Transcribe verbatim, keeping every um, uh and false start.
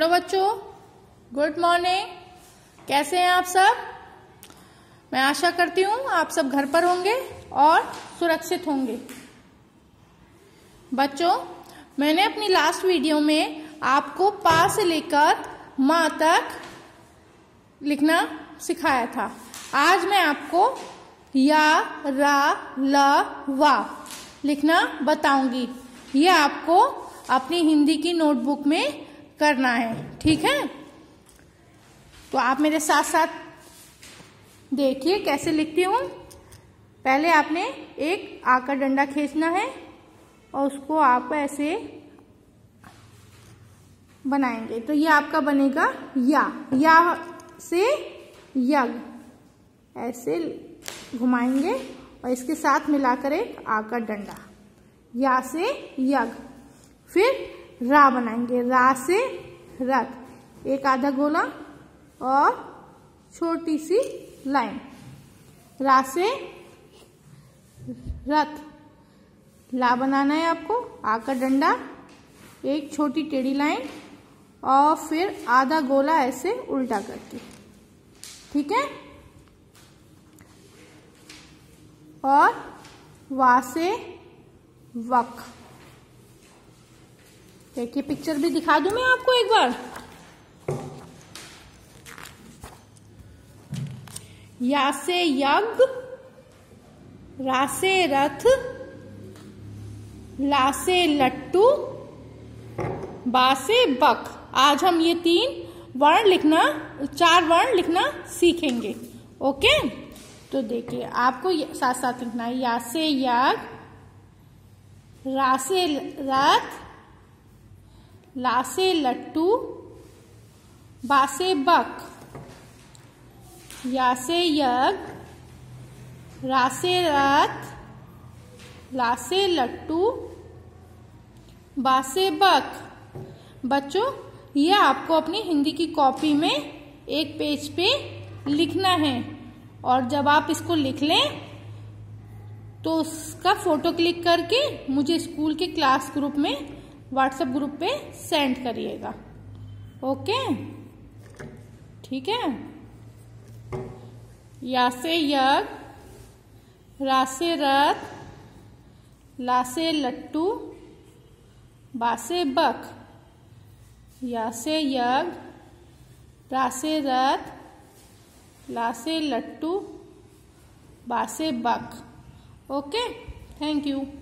Hello बच्चों, good morning. कैसे हैं आप सब? मैं आशा करती हूँ आप सब घर पर होंगे और सुरक्षित होंगे। बच्चों, मैंने अपनी लास्ट वीडियो में आपको पा से लेकर माँ तक लिखना सिखाया था। आज मैं आपको या, रा, ला, वा लिखना बताऊंगी। ये आपको अपनी हिंदी की नोटबुक में करना है, ठीक है? तो आप मेरे साथ साथ देखिए कैसे लिखती हूँ। पहले आपने एक आ का डंडा खींचना है और उसको आप ऐसे बनाएंगे तो ये आपका बनेगा या। या से यग ऐसे घुमाएंगे और इसके साथ मिलाकर एक आ का डंडा, या से यग। फिर रा बनाएंगे, रा से रथ, एक आधा गोला और छोटी सी लाइन। रा से रथ, ला बनाना है आपको, आ का डंडा, एक छोटी टेढ़ी लाइन और फिर आधा गोला ऐसे उल्टा करके, ठीक है? और वा से वक। देखिए पिक्चर भी दिखा दूं मैं आपको एक बार। या से यज्ञ, रा से रथ, ला से लट्टू, बा से बक। आज हम ये तीन वर्ण लिखना, चार वर्ण लिखना सीखेंगे। ओके, तो देखिए आपको साथ साथ लिखना है। या से यज्ञ, रा से रथ, ला से लट्टू, बा से बक। या से यज्ञ, रा से रथ, ला से लट्टू, बा से बक। बच्चों, ये आपको अपनी हिंदी की कॉपी में एक पेज पे लिखना है और जब आप इसको लिख लें तो उसका फोटो क्लिक करके मुझे स्कूल के क्लास ग्रुप में, व्हाट्सएप ग्रुप पे सेंड करिएगा। ओके, ठीक है? या से यज्ञ, रा से रथ, ला से लट्टू, बा से बक। या से यज्ञ, रा से रथ, ला से लट्टू, बा से बक। Okay, thank you.